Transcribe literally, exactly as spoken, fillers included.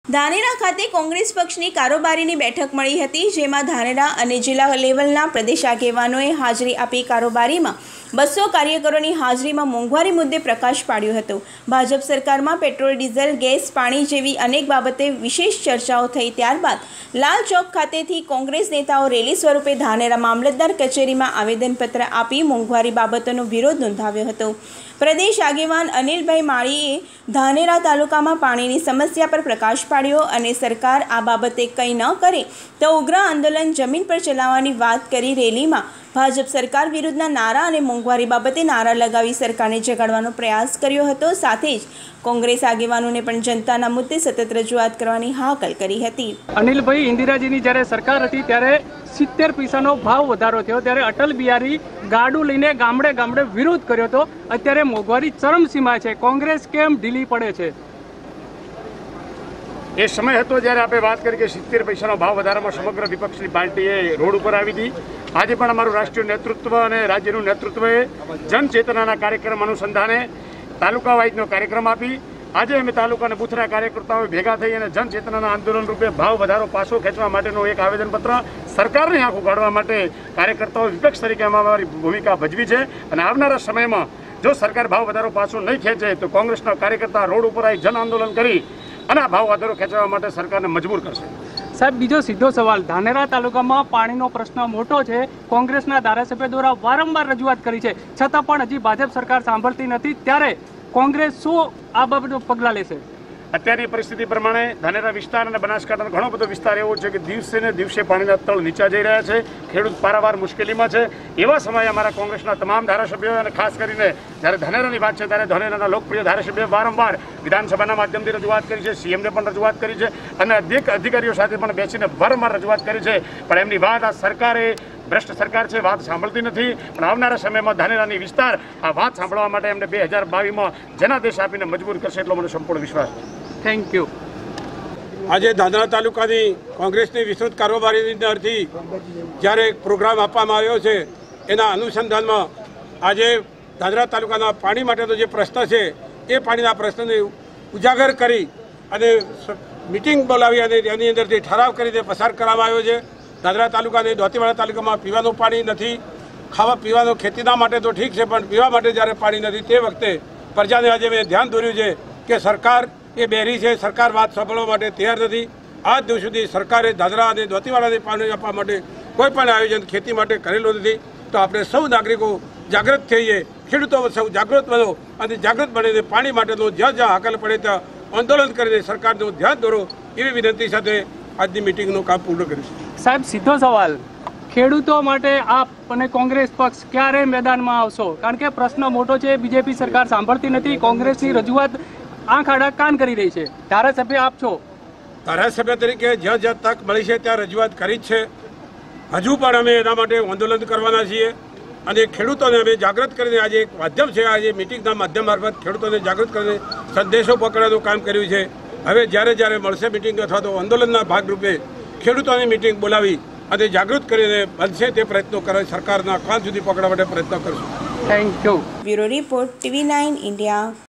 ધાનેરા ખાતે કોંગ્રેસ પક્ષની કારોબારીની બેઠક મળી હતી, જેમાં ધાનેરા અને જિલ્લા લેવલના પ્રદેશ આગેવાનોએ હાજરી આપી કારોબારીમાં બસો કાર્યકરોની હાજરીમાં મોંઘવારી મુદ્દે પ્રકાશ પાડ્યો હતો। ભાજપ સરકારમાં પેટ્રોલ, ડીઝલ, ગેસ, પાણી જેવી અનેક બાબતે વિશેષ ચર્ચાઓ થઈ। ત્યારબાદ લાલ ચોક ખાતેથી કોંગ્રેસ નેતાઓ રેલી સ્વરૂપે ધાનેરા મામલતદાર કચેરીમાં આવેદનપત્ર આપી મોંઘવારી બાબતોનો વિરોધ નોંધાવ્યો હતો। પ્રદેશ આગેવાન અનિલભાઈ માળીએ ધાનેરા તાલુકામાં પાણીની સમસ્યા પર પ્રકાશ પાડ્યો અને સરકાર આ બાબતે કંઈ ન કરે તો ઉગ્ર આંદોલન જમીન પર ચલાવવાની વાત કરી। રેલીમાં ભાજપ સરકાર વિરુદ્ધના નારા અને મોંઘવારી બાબતે નારા લગાવી સરકારને જગાડવાનો પ્રયાસ કર્યો હતો। સાથે જ કોંગ્રેસ આગેવાનોને પણ જનતાના મુદ્દે સતત રજૂઆત કરવાની હાકલ કરી હતી। અનિલભાઈ, ઇન્દિરાજીની જ્યારે સરકાર હતી ત્યારે સિત્તેર પૈસાનો ભાવ વધારો થયો, ત્યારે અટલ બિહારી ગાડું લઈને ગામડે ગામડે વિરોધ કર્યો હતો। અત્યારે મોંઘવારી ચરમસીમા છે, કોંગ્રેસ કેમ ઢીલી પડે છે? એ સમય હતો જ્યારે આપણે વાત કરી કે સિત્તેર પૈસાનો ભાવ વધારામાં સમગ્ર વિપક્ષની પાર્ટીએ રોડ ઉપર આવી હતી। આજે પણ અમારું રાષ્ટ્રીય નેતૃત્વ અને રાજ્યનું નેતૃત્વએ જનચેતનાના કાર્યક્રમ અનુસંધાને તાલુકા વાઇઝનો કાર્યક્રમ આપી। આજે અમે તાલુકાના બૂથના કાર્યકર્તાઓ ભેગા થઈ અને જનચેતનાના આંદોલન રૂપે ભાવ વધારો પાછો ખેંચવા માટેનું એક આવેદનપત્ર સરકારની આંખો કાઢવા માટે કાર્યકર્તાઓ વિપક્ષ તરીકે અમારી ભૂમિકા ભજવી છે અને આવનારા સમયમાં જો સરકાર ભાવ વધારો પાછો નહીં ખેંચે તો કોંગ્રેસના કાર્યકર્તા રોડ ઉપર આવી જન આંદોલન કરી અને આ ભાવ વધારો ખેંચવા માટે સરકારને મજબૂર કરશે। સાહેબ, બીજો સીધો સવાલ, ધાનેરા તાલુકામાં પાણીનો પ્રશ્ન મોટો છે, કોંગ્રેસના ધારાસભ્ય દ્વારા વારંવાર રજૂઆત કરી છે, છતાં પણ હજી ભાજપ સરકાર સાંભળતી નથી, ત્યારે કોંગ્રેસ શું આ બાબતે પગલાં લેશે? અત્યારની પરિસ્થિતિ પ્રમાણે ધાનેરા વિસ્તાર અને બનાસકાંઠાનો ઘણો બધો વિસ્તાર એવો છે કે દિવસે ને દિવસે પાણીના તળ નીચા જઈ રહ્યા છે, ખેડૂત પારાવાર મુશ્કેલીમાં છે। એવા સમયે અમારા કોંગ્રેસના તમામ ધારાસભ્યો અને ખાસ કરીને જ્યારે ધાનેરાની વાત છે ત્યારે ધાનેરાના લોકપ્રિય ધારાસભ્યો વારંવાર વિધાનસભાના માધ્યમથી રજૂઆત કરી છે, સીએમને પણ રજૂઆત કરી છે અને અધિક અધિકારીઓ સાથે પણ બેસીને વારંવાર રજૂઆત કરી છે, પણ એમની વાત આ સરકારે ભ્રષ્ટ સરકાર છે, વાત સાંભળતી નથી। પણ આવનારા સમયમાં ધાનેરાની વિસ્તાર આ વાત સાંભળવા માટે એમને બે હજાર બાવીસમાં જનાદેશ આપીને મજબૂર કરશે એટલો મને સંપૂર્ણ વિશ્વાસ છે। Thank you. આજે ધાનેરા તાલુકાની કોંગ્રેસની વિસ્તૃત કારોબારીની અંદરથી જ્યારે એક પ્રોગ્રામ આપવામાં આવ્યો છે, એના અનુસંધાનમાં આજે ધાનેરા તાલુકાના પાણી માટેનો જે પ્રશ્ન છે એ પાણીના પ્રશ્નને ઉજાગર કરી અને મિટિંગ બોલાવી અને એની અંદરથી ઠરાવ કરીને પસાર કરવામાં આવ્યો છે। ધાનેરા તાલુકા અને દોતીવાડા તાલુકામાં પીવાનું પાણી નથી, ખાવા પીવાનું ખેતીના માટે તો ઠીક છે, પણ પીવા માટે જ્યારે પાણી નથી તે વખતે પ્રજાને આજે મેં ધ્યાન દોર્યું છે કે સરકાર એ બેરી છે, સરકાર વાત સાંભળવા માટે તૈયાર નથી। આજ દિવસ સુધી સરકારે ધાનેરા અને દોતીવાડાને પાણી આપવા માટે કોઈ પણ આયોજન ખેતી માટે કરેલું નથી। તો આપણે સૌ નાગરિકો જાગૃત થઈએ, ખેડૂતો સૌ જાગૃત બનો અને જાગૃત બનીને પાણી માટેનો જ્યાં જ્યાં હાકલ પડે ત્યાં આંદોલન કરીને સરકારનું ધ્યાન દોરો એવી વિનંતી સાથે આજની મિટિંગનું કામ પૂર્ણ કરીશું। સાહેબ, સીધો સવાલ, ખેડૂતો માટે આપ અને કોંગ્રેસ પક્ષ ક્યારે મેદાનમાં આવશો? કારણ કે પ્રશ્ન મોટો છે, બીજેપી સરકાર સાંભળતી નથી, કોંગ્રેસની રજૂઆત આંખ આડા કાન કરી રહી છે, ધારાસભ્ય આપ છો, ધારાસભ્ય તરીકે જ્યાં જ્યાં તક મળી છે ત્યાં રજૂઆત કરી જ છે। હજુ પણ અમે એના માટે આંદોલન કરવાના છીએ અને ખેડૂતોને અમે જાગૃત કરીને આજે એક માધ્યમ છે, આજે મિટિંગના માધ્યમ મારફત ખેડૂતોને જાગૃત કરીને સંદેશો પકડવાનું કામ કર્યું છે। હવે જ્યારે જ્યારે મળશે મિટિંગ અથવા તો આંદોલનના ભાગરૂપે ખેડૂતોની મિટિંગ બોલાવી અને જાગૃત કરીને બનશે તે પ્રયત્નો કરે, સરકારના કાન સુધી પકડવા માટે પ્રયત્નો કરશું। Thank you. Bureau report, TV nine India.